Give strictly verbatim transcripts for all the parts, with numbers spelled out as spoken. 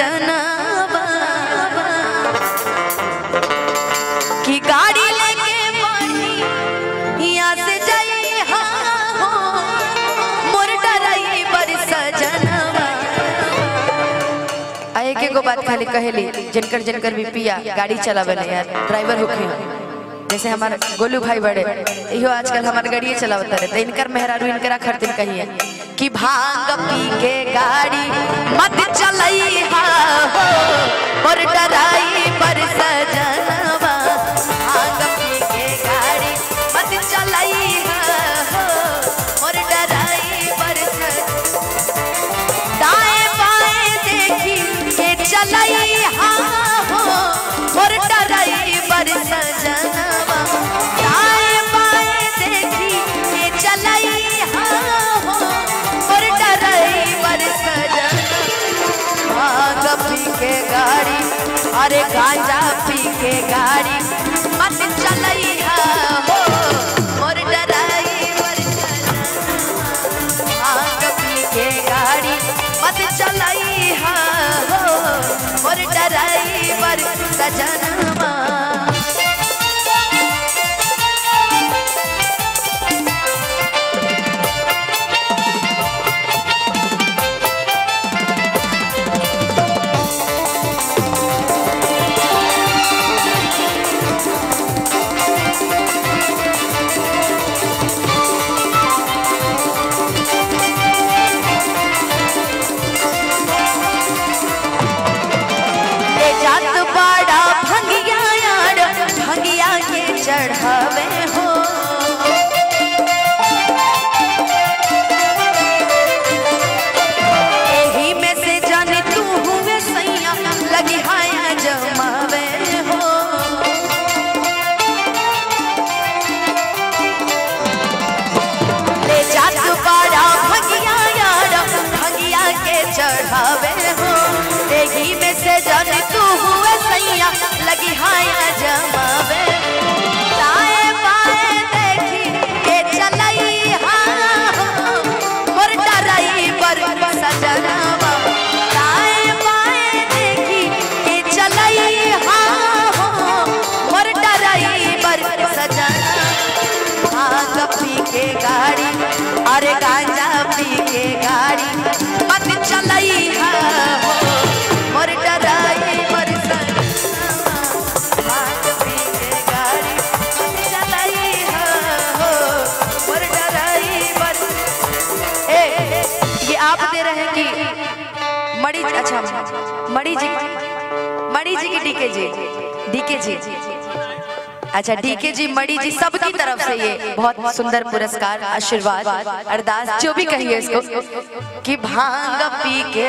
सजनवा की गाड़ी लेके बढ़ी यहाँ से जाइए हाँ हो मोर ड्राइवर सजनवा। आए के गो बात खाली कहेली जिनकर जिनकर भी पिया गाड़ी चलावे नहीं यार ड्राइवर होके जैसे हमारे गोलू भाई बड़े यो आजकल हमारे गाड़ी चलावता रहते इनकर मेहरारू इनकरा खरतिन कहिए कि भांग पी के गाड़ी मत चलई हा हो और ड्राइवर सजनवा। भांग पी के गाड़ी मत चलई हा हो और ड्राइवर दाएं बाएं देखी के चलई हा हो और ड्राइवर सजनवा। दाएं बाएं देखी के चलई हा हो और ड्राइवर सजनवा। भांग पी के गाड़ी अरे गांजा पी के गाड़ी मत चलई हा हो और ड्राइवर सजनवा। भांग पी के गाड़ी मत चलई हा हो और ड्राइवर सजनवा। चढ़ावे हो यही में से जाने तू हुए सैया लगी हाया जमावे हो। ले जात बड़ा भंगिया यार भंगिया के चढ़ावे हो यही में से जाने तू हुए सैया लगी हाया जमावे। गाड़ी अरे गांजा पी के गाड़ी मत चलई हा हो मोर ड्राइवर सजनवा। भांग पी के गाड़ी मत चलई हा हो मोर ड्राइवर। ए ये आप दे रहे हैं कि मड़ी अच्छा मड़ी जी मड़ी जी की डीके जी डीके जी अच्छा डीके जी मड़ी जी सबकी तरफ से ये बहुत सुंदर पुरस्कार आशीर्वाद अरदास जो भी कहिए इसको कि भांग पी के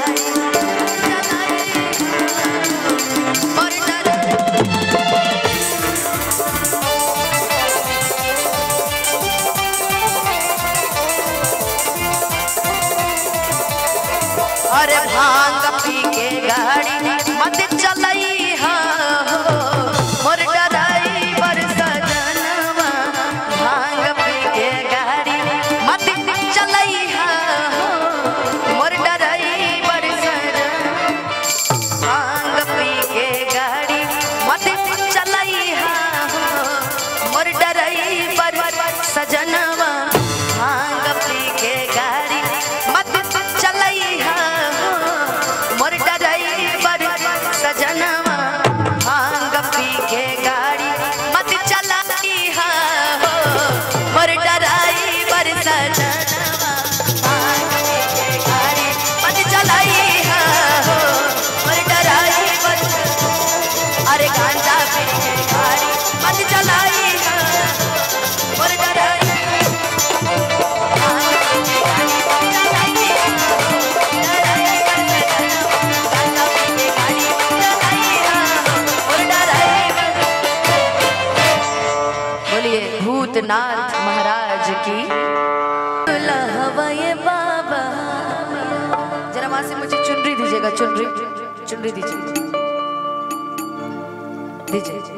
अरे भांग पी के गाड़ी मत चलई हा हो मोर ड्राइवर सजनवा। भांग पी के गाड़ी मत चलई हा हो मोर ड्राइवर सजनवा। भांग पी के गाड़ी मत चलई हा हो मोर ड्राइवर सजनवा। भांग पी के गाड़ी मत चलई हा मोर ड्राइवर सजनवा। भांग पी के गाड़ी मत चलई हा हो मोर ड्राइवर सजनवा। भांग पी के गाड़ी मत चलई हा हो मोर ड्राइवर। अरे गांजा पी के गाड़ी मत चलई हा मोर ड्राइवर। भूतनाथ महाराज की लहवाए बाबा। जरा वहां से मुझे चुनरी दीजिएगा चुनरी चुनरी दीजिए दीजिए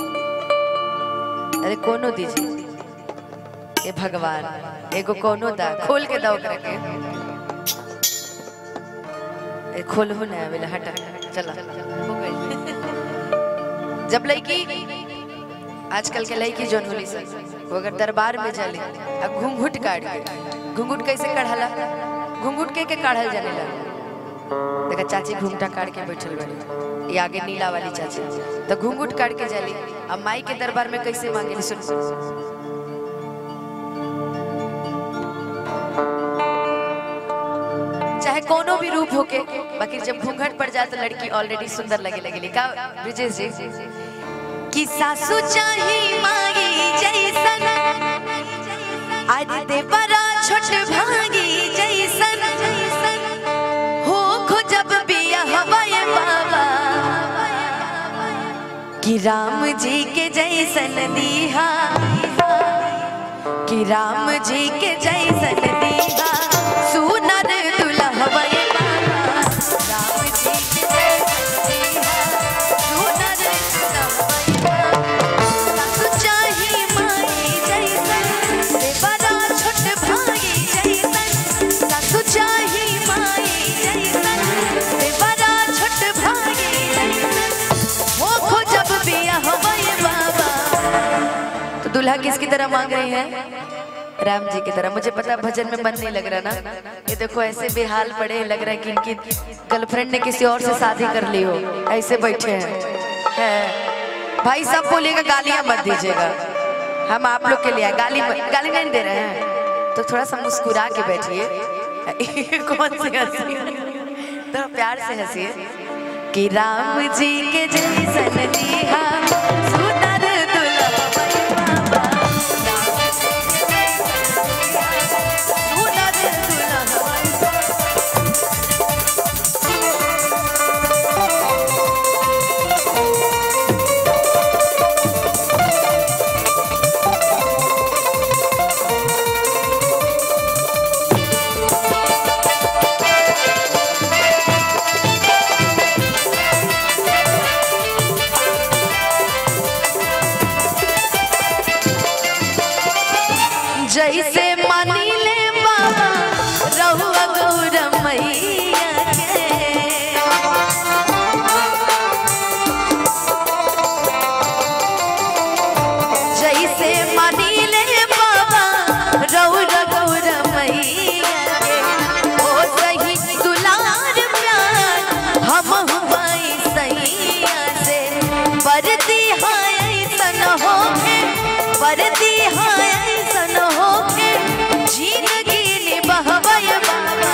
अरे कोनो दीजिए ये भगवान एगो कोनो दा खोल के दाओ करके खोलू ना बेला हटा चला हो गई। जब लड़की आजकल के लड़की जोन होली से वो अगर दरबार में जाले अब घूंघट काट के घूंघट कैसे कढ़ाला घूंघट के के काढ़ल जाने लगा। देखा चाची घूंघटा काट के बैठल बड़ी ये आगे नीला वाली चाची तो घूंघट काट के जाली। अब माई के दरबार में कैसे मांगे सुन चाहे कोनो भी रूप होके बाकी जब घूंघट पड़ जाए तो लड़की ऑलरेडी सुंदर लगे लगेली का ब्रिजेश जी कि सासू चाही मांगी जैसन आज दे बड़ा छोट भागी जैसन हो खो जब बिया हवाए बाबा कि राम जी के जैसन दीहा कि राम जी के जैसन दीहा सुनर दुल्हा हवाए बाबा राम जी के जैसन दीहा सुनर दुल्हा हवाए सासू चाही माई जैसन दे बड़ा छोट भागी जैसन सासू चाही माई जैसन दे बड़ा छोट भागी जैसन वो खो जब बिया हवाए बाबा। तो दुल्हा किसकी तरह मांग रही है राम जी की तरह। मुझे पता भजन में मन नहीं लग रहा ना ये देखो ऐसे बेहाल पड़े लग रहा है कि इनकी गर्लफ्रेंड ने किसी और से शादी कर ली हो ऐसे बैठे हैं है। भाई सब बोलिएगा गालियां मत दीजिएगा हम आप लोग के लिए गाली गाली नहीं दे रहे हैं तो थोड़ा सा मुस्कुरा के बैठिए। कौन सी हंसी तो प्यार से हंसिए कि राम जी के जैसन दीहा सुनर दुल्हा बाबा जैसे मानी ले बाबा रहुआ गौर मैया के जैसे मानी ले बाबा रहुआ गौर मैया के ओ सही दुलार प्यार हम हुआई सैया से बरती हाय सन हो के बरती हाय सन हो के जिंदगी निभावे बाबा।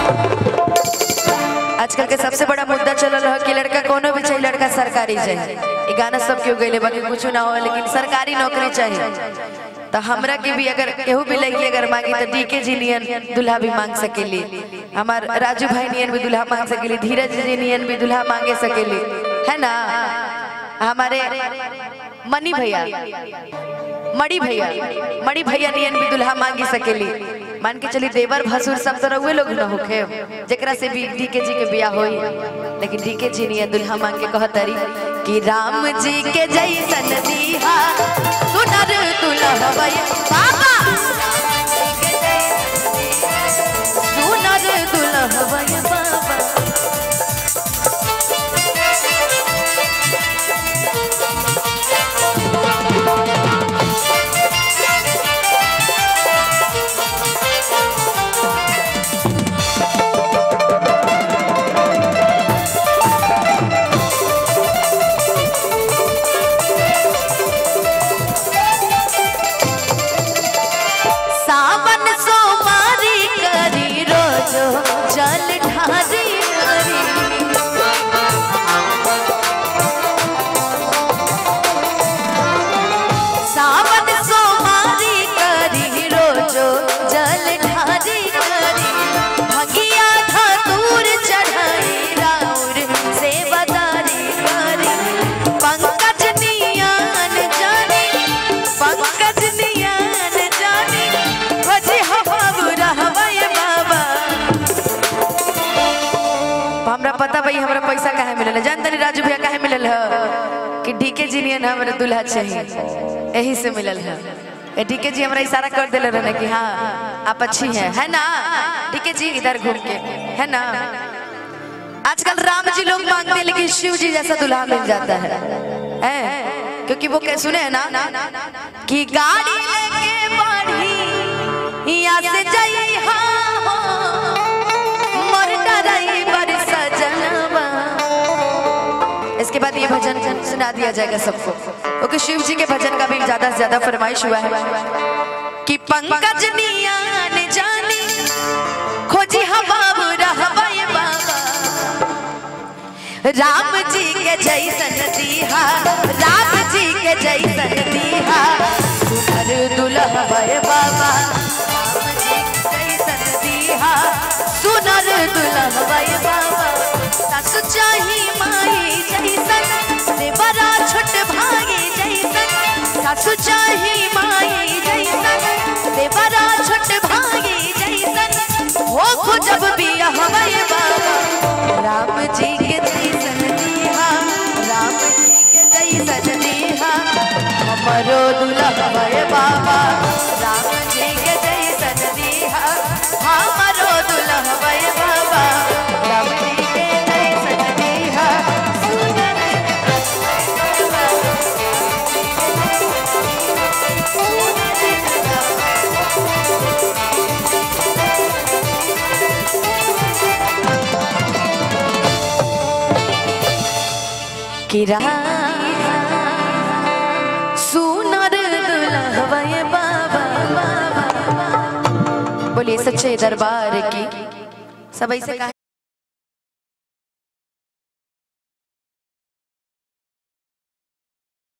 आजकल के सबसे बड़ा मुद्दा चल रहा है कि लड़का कोनो भी चाहिए लड़का सरकारी चाहिए। ये गाना सब क्यों गए बाकी कुछ ना हो लेकिन सरकारी नौकरी चाहिए। तो हमरा के भी अगर केहू भी लगी अगर मांगी तो डीके जी नियन दुल्हा भी मांग सकेली हमार राजू भाई नियन भी दुल्हा मांग सकेली धीरज जी नियन भी दुल्हा मांगे सकेली है ना। हमारे मनी भैया मड़ी भैया मड़ी भैया नियन भी दुल्हा मांगी सकेली। मान के चली देवर भसुर सब तो रहुए लोग न होखे जेकरा से भी डीके जी के ब्याह होई लेकिन डीके जी नियन दुल्हा मांग के कहतरी कि राम जी के जैसन दीहा सुनर दुल्हा हवाए बाबा सुनर दुल्हा हवाए बाबा। पता भाई हमारा पैसा काहे मिलल है जानते नहीं राजू भैया काहे मिलल है कि डीके जी नियन हमारे दुल्हा चाहिए यही से मिलल है। डीके जी हमारा इशारा कर दिले रहने कि हाँ आप अच्छी हैं है ना डीके जी इधर घूम के है ना। आजकल राम जी लोग मांगते हैं लेकिन शिव जी जैसा दुल्हा मिल जाता है, है? क्योंकि वो क्या सुने है ना कि गाड़ी लेके बढ़ी यहाँ से जाई हाँ मोर ड्राइवर सजनवा। इसके बाद ये भजन सुना दिया जाएगा सबको, क्योंकि शिव जी के भजन का भी ज्यादा से ज्यादा फरमाइश हुआ है कि पंकज निया ने जानी खोजी हवा रहबे बाबा राम जी के जैसन दीहा, राम जी के जैसन दीहा सुनर दुल्हबे बाबा, राम जी के जैसन दीहा सुनर दुल्हबे बाबा। सासु चाही माई जैसन देवरा छोट भाई जैसन, सासु चाही माई जैसन देवरा छोट भाई जैसन हो जब बिया हवे बाबा राम जी के जैसन दीहा, राम जी के जैसन दीहा हमरो दुल्हबे बाबा, राम जी के जैसन दीहा हमरो दुल्हबे बाबा, राम जी के जैसन दीहा सुनर किरा सुनर दुल्हबे बाबा। बोलिए सच्चे दरबार की। सब ऐसे